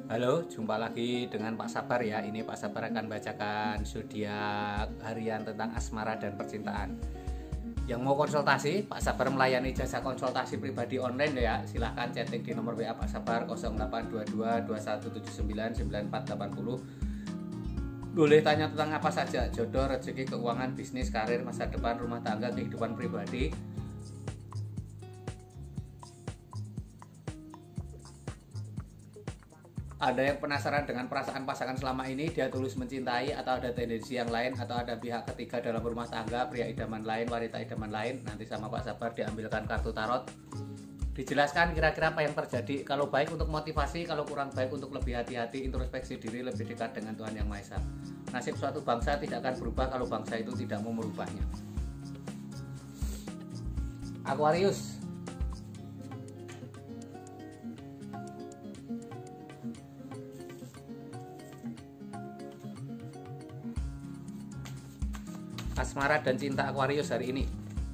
Halo, jumpa lagi dengan Pak Sabar ya. Ini Pak Sabar akan bacakan zodiak harian tentang asmara dan percintaan. Yang mau konsultasi, Pak Sabar melayani jasa konsultasi pribadi online ya. Silahkan chatting di nomor WA Pak Sabar 0822 2179 9480. Boleh tanya tentang apa saja, jodoh, rezeki, keuangan, bisnis, karir, masa depan, rumah tangga, kehidupan pribadi. Ada yang penasaran dengan perasaan pasangan selama ini, dia tulus mencintai atau ada tendensi yang lain, atau ada pihak ketiga dalam rumah tangga, pria idaman lain, wanita idaman lain. Nanti sama Pak Sabar diambilkan kartu tarot, dijelaskan kira-kira apa yang terjadi. Kalau baik untuk motivasi, kalau kurang baik untuk lebih hati-hati, introspeksi diri, lebih dekat dengan Tuhan Yang Maha Esa. Nasib suatu bangsa tidak akan berubah kalau bangsa itu tidak mau merubahnya. Aquarius. Asmara dan cinta Aquarius hari ini.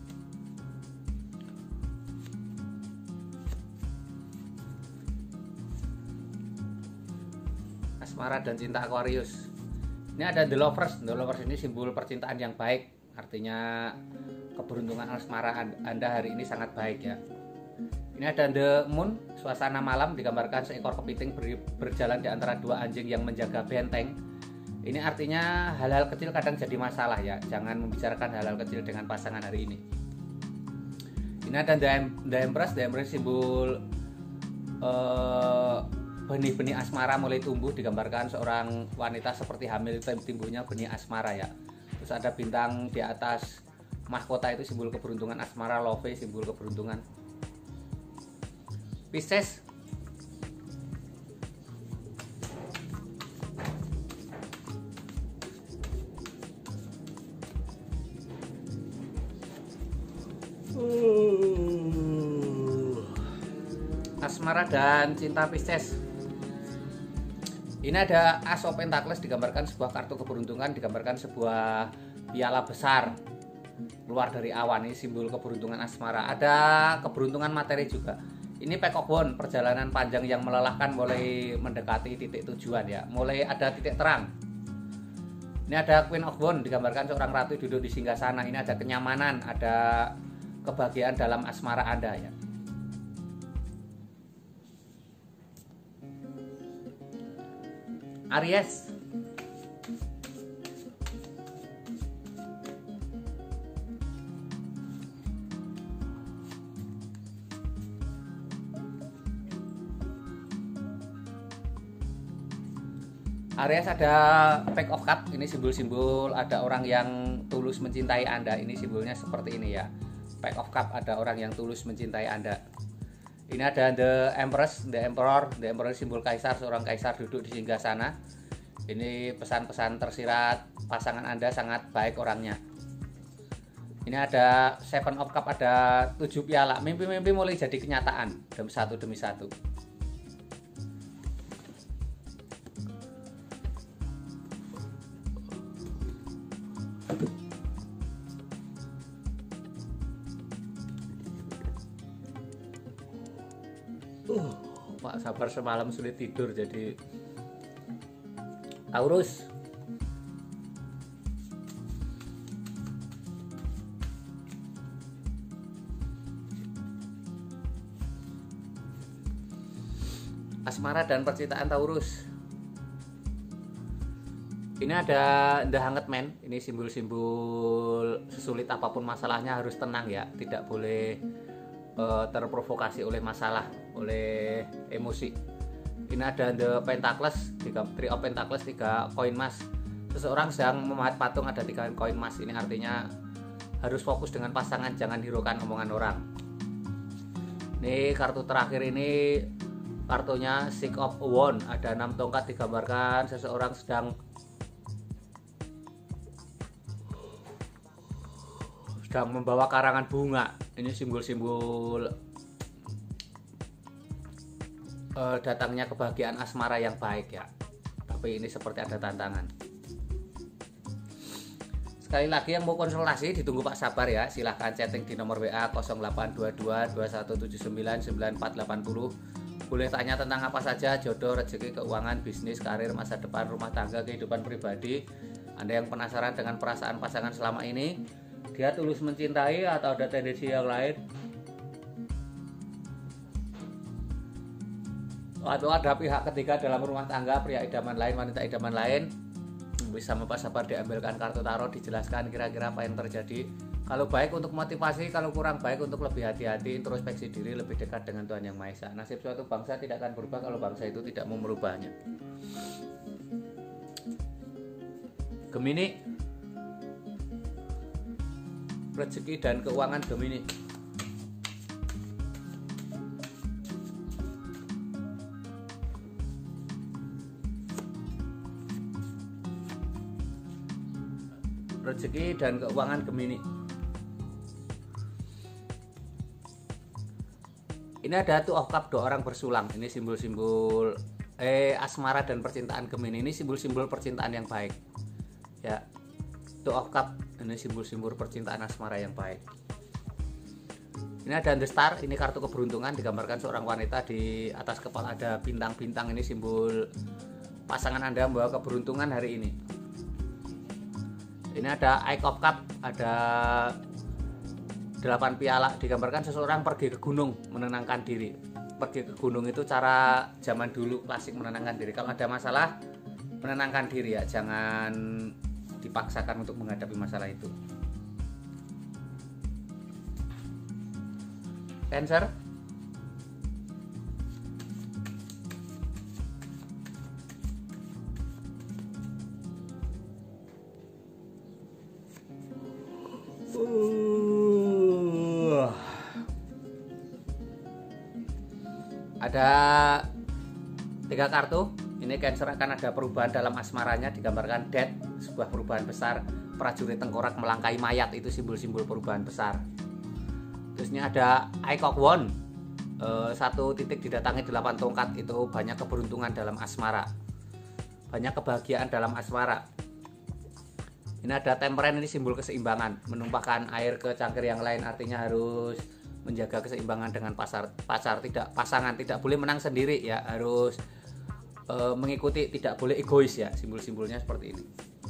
Asmara dan cinta Aquarius. Ini ada The Lovers. The Lovers ini simbol percintaan yang baik. Artinya keberuntungan asmara Anda hari ini sangat baik ya. Ini ada The Moon. Suasana malam digambarkan seekor kepiting berjalan di antara dua anjing yang menjaga benteng. Ini artinya hal-hal kecil kadang jadi masalah ya. Jangan membicarakan hal-hal kecil dengan pasangan hari ini. Ini ada The Empress. The Empress simbol benih-benih asmara mulai tumbuh. Digambarkan seorang wanita seperti hamil tumbuhnya benih asmara ya. Terus ada bintang di atas mahkota, itu simbol keberuntungan asmara. Love simbol keberuntungan. Pisces. Asmara dan cinta Pisces. Ini ada As of Pentacles, digambarkan sebuah kartu keberuntungan, digambarkan sebuah piala besar keluar dari awan. Ini simbol keberuntungan asmara. Ada keberuntungan materi juga. Ini Pack of Wands, perjalanan panjang yang melelahkan mulai mendekati titik tujuan ya. Mulai ada titik terang. Ini ada Queen of Wands, digambarkan seorang ratu duduk di singgasana. Ini ada kenyamanan, ada kebahagiaan dalam asmara Anda ya. Aries. Aries ada Pack of Cups. Ini simbol-simbol ada orang yang tulus mencintai Anda. Ini simbolnya seperti ini ya. Pack of Cups, ada orang yang tulus mencintai Anda. Ini ada The Empress, The Emperor. The Emperor simbol kaisar, seorang kaisar duduk di singgasana. Ini pesan-pesan tersirat, pasangan Anda sangat baik orangnya. Ini ada Seven of Cups, ada 7 piala. Mimpi-mimpi mulai jadi kenyataan satu demi satu. Pak Sabar semalam sulit tidur, jadi Taurus. Asmara dan percintaan Taurus. Ini ada The Hanged Man. Ini simbol-simbol sesulit apapun masalahnya harus tenang ya, tidak boleh terprovokasi oleh masalah, oleh emosi. Ini ada The Pentacles, 3 of Pentacles, 3 koin emas. Seseorang sedang memahat patung, ada 3 koin emas. Ini artinya harus fokus dengan pasangan, jangan hiraukan omongan orang. Ini kartu terakhir, ini kartunya Six of Wands, ada 6 tongkat, digambarkan seseorang sedang membawa karangan bunga. Ini simbol-simbol datangnya kebahagiaan asmara yang baik ya. Tapi ini seperti ada tantangan. Sekali lagi yang mau konsultasi ditunggu Pak Sabar ya. Silahkan chatting di nomor WA 0822 2179 9480. Boleh tanya tentang apa saja, jodoh, rezeki, keuangan, bisnis, karir, masa depan, rumah tangga, kehidupan pribadi. Anda yang penasaran dengan perasaan pasangan selama ini, dia tulus mencintai atau ada tendensi yang lain, atau ada pihak ketiga dalam rumah tangga, pria idaman lain, wanita idaman lain. Bisa Pak Sabar diambilkan kartu tarot, dijelaskan kira-kira apa yang terjadi. Kalau baik untuk motivasi, kalau kurang baik untuk lebih hati-hati, introspeksi diri, lebih dekat dengan Tuhan Yang Maha Esa. Nasib suatu bangsa tidak akan berubah kalau bangsa itu tidak mau merubahnya. Gemini, rezeki dan keuangan Gemini. Rezeki dan keuangan Gemini. Ini ada Two of Cup, dua orang bersulang. Ini simbol-simbol asmara dan percintaan Gemini. Ini simbol-simbol percintaan yang baik. Ya, Two of Cup ini simbol-simbol percintaan asmara yang baik. Ini ada The Star, ini kartu keberuntungan, digambarkan seorang wanita, di atas kepala ada bintang-bintang. Ini simbol pasangan Anda membawa keberuntungan hari ini. Ini ada Eight of Cup, ada 8 piala, digambarkan seseorang pergi ke gunung menenangkan diri. Pergi ke gunung itu cara zaman dulu klasik menenangkan diri. Kalau ada masalah, menenangkan diri ya, jangan dipaksakan untuk menghadapi masalah itu. Cancer, ada 3 kartu. Ini Cancer akan ada perubahan dalam asmaranya, digambarkan death, sebuah perubahan besar. Prajurit tengkorak melangkahi mayat, itu simbol-simbol perubahan besar. Terus ini ada Eye of Wands, 1 titik didatangi 8 tongkat, itu banyak keberuntungan dalam asmara, banyak kebahagiaan dalam asmara. Ini ada Temperance, ini simbol keseimbangan, menumpahkan air ke cangkir yang lain, artinya harus menjaga keseimbangan dengan pasangan, tidak boleh menang sendiri ya, harus mengikuti, tidak boleh egois ya, simbol-simbolnya seperti ini.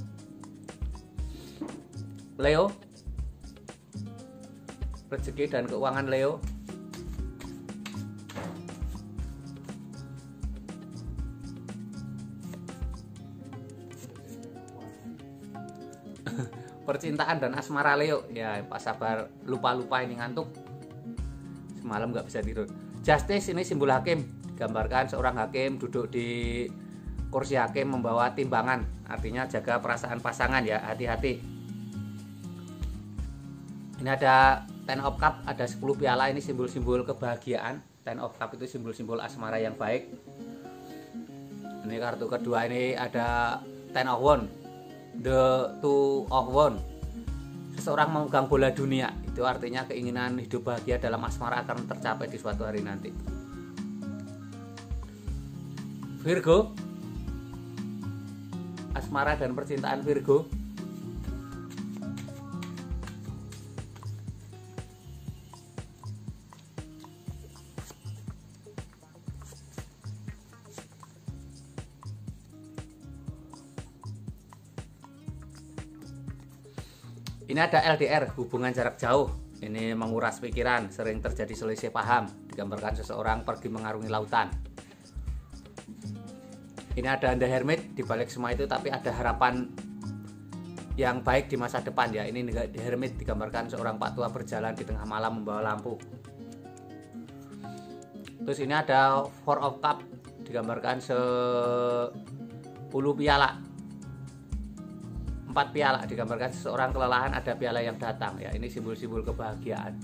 Leo, rezeki dan keuangan Leo. Percintaan dan asmara Leo ya, Pak Sabar lupa ini, ngantuk semalam nggak bisa tidur. Justice, ini simbol hakim, digambarkan seorang hakim duduk di kursi hakim membawa timbangan, artinya jaga perasaan pasangan ya, hati-hati. Ini ada Ten of Cup, ada 10 piala, ini simbol-simbol kebahagiaan. Ten of Cup itu simbol-simbol asmara yang baik. Ini kartu kedua, ini ada Ten of Wands, The Two of Wands. Seseorang memegang bola dunia, itu artinya keinginan hidup bahagia dalam asmara akan tercapai di suatu hari nanti. Virgo, asmara dan percintaan Virgo. Ini ada LDR, hubungan jarak jauh. Ini menguras pikiran, sering terjadi selisih paham, digambarkan seseorang pergi mengarungi lautan. Ini ada The Hermit, di balik semua itu tapi ada harapan yang baik di masa depan ya. Ini The Hermit, digambarkan seorang pak tua berjalan di tengah malam membawa lampu. Terus ini ada Four of Cup, digambarkan 10 piala. 4 piala, digambarkan seseorang kelelahan, ada piala yang datang ya. Ini simbol-simbol kebahagiaan.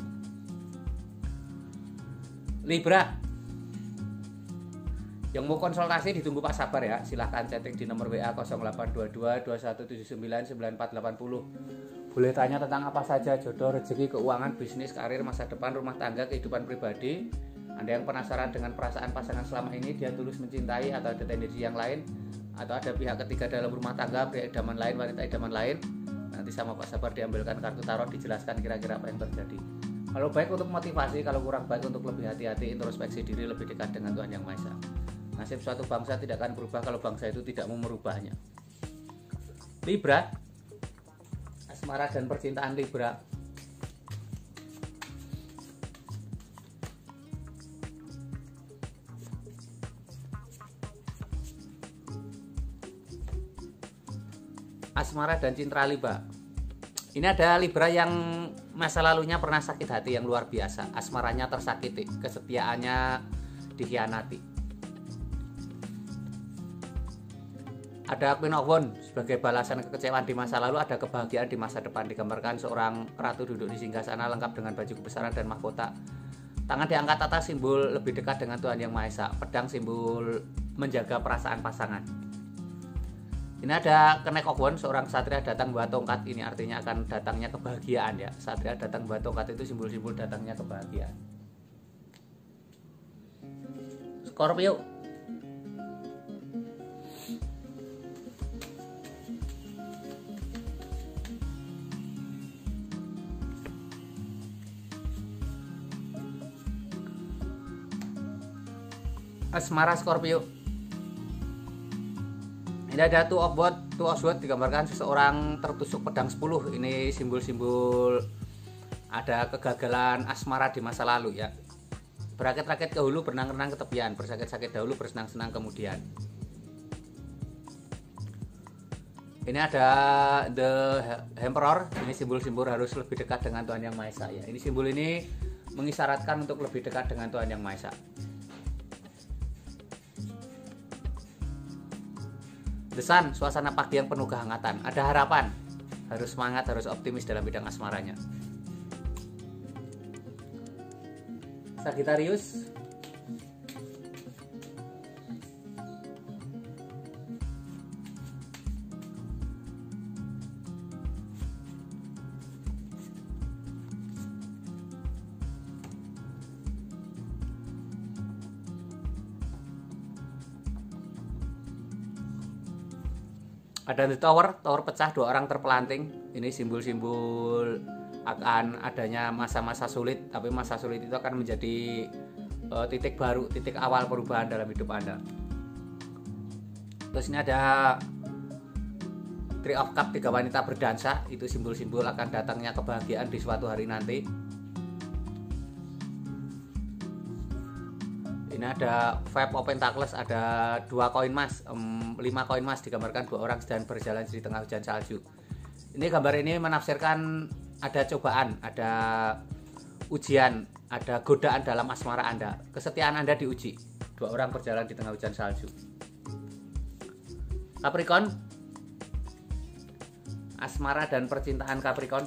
Libra, yang mau konsultasi ditunggu Pak Sabar ya, silahkan chatting di nomor WA 0822 2179 9480. Boleh tanya tentang apa saja, jodoh, rezeki, keuangan, bisnis, karir, masa depan, rumah tangga, kehidupan pribadi. Anda yang penasaran dengan perasaan pasangan selama ini, dia tulus mencintai atau ada tendensi yang lain, atau ada pihak ketiga dalam rumah tangga, pria idaman lain, wanita idaman lain, nanti sama Pak Sabar diambilkan kartu tarot, dijelaskan kira-kira apa yang terjadi. Kalau baik untuk motivasi, kalau kurang baik untuk lebih hati-hati, introspeksi diri, lebih dekat dengan Tuhan Yang Maha Esa. Nasib suatu bangsa tidak akan berubah kalau bangsa itu tidak mau merubahnya. Libra, asmara dan percintaan Libra. Asmara dan cinta Libra. Ini ada Libra yang masa lalunya pernah sakit hati yang luar biasa. Asmaranya tersakiti, kesetiaannya dikhianati. Ada Queen of Wands sebagai balasan kekecewaan di masa lalu, ada kebahagiaan di masa depan. Digambarkan seorang ratu duduk di singgasana lengkap dengan baju kebesaran dan mahkota. Tangan diangkat atas, simbol lebih dekat dengan Tuhan Yang Maha Esa. Pedang simbol menjaga perasaan pasangan. Ini ada Knight of Wands, seorang satria datang bawa tongkat. Ini artinya akan datangnya kebahagiaan ya. Satria datang bawa tongkat itu simbol-simbol datangnya kebahagiaan. Scorpio. Asmara Scorpio. Ini ada Two of Swords digambarkan seseorang tertusuk pedang 10. Ini simbol-simbol ada kegagalan asmara di masa lalu ya. Berakit-rakit ke hulu, berenang-renang ke tepian, bersakit-sakit dahulu, bersenang-senang kemudian. Ini ada The Emperor. Ini simbol-simbol harus lebih dekat dengan Tuhan Yang Maha Esa ya. Ini simbol ini mengisyaratkan untuk lebih dekat dengan Tuhan Yang Maha Esa. The Sun, suasana pagi yang penuh kehangatan. Ada harapan, harus semangat, harus optimis dalam bidang asmaranya. Sagittarius. Ada The Tower pecah, 2 orang terpelanting. Ini simbol-simbol akan adanya masa-masa sulit, tapi masa sulit itu akan menjadi titik baru, titik awal perubahan dalam hidup Anda. Terus ini ada Three of Cups, 3 wanita berdansa. Itu simbol-simbol akan datangnya kebahagiaan di suatu hari nanti. Ini ada Five of Pentacles, ada 2 koin emas, 5 koin emas, digambarkan 2 orang sedang berjalan di tengah hujan salju. Ini gambar ini menafsirkan ada cobaan, ada ujian, ada godaan dalam asmara Anda. Kesetiaan Anda diuji. 2 orang berjalan di tengah hujan salju. Capricorn, asmara dan percintaan Capricorn.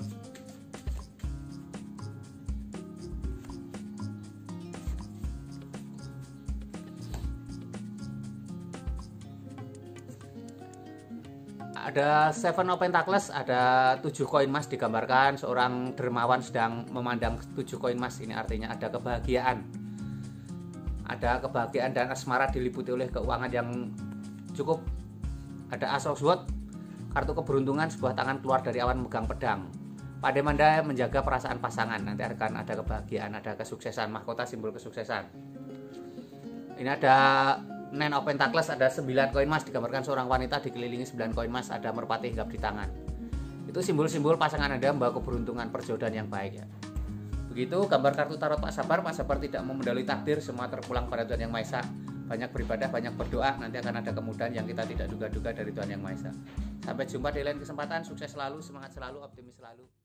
Ada Seven of Pentacles, ada 7 koin emas, digambarkan seorang dermawan sedang memandang 7 koin emas. Ini artinya ada kebahagiaan. Ada kebahagiaan dan asmara diliputi oleh keuangan yang cukup. Ada Ace of Swords, kartu keberuntungan, sebuah tangan keluar dari awan memegang pedang. Pandai mandai menjaga perasaan pasangan, nanti akan ada kebahagiaan, ada kesuksesan, mahkota simbol kesuksesan. Ini ada Nine of Pentacles, ada 9 koin emas, digambarkan seorang wanita dikelilingi 9 koin emas, ada merpati hinggap di tangan. Itu simbol-simbol pasangan Anda membawa keberuntungan, perjodohan yang baik ya. Begitu gambar kartu tarot Pak Sabar. Pak Sabar tidak memendalui takdir, semua terpulang pada Tuhan Yang Maha Esa. Banyak beribadah, banyak berdoa, nanti akan ada kemudahan yang kita tidak duga-duga dari Tuhan Yang Maha Esa. Sampai jumpa di lain kesempatan, sukses selalu, semangat selalu, optimis selalu.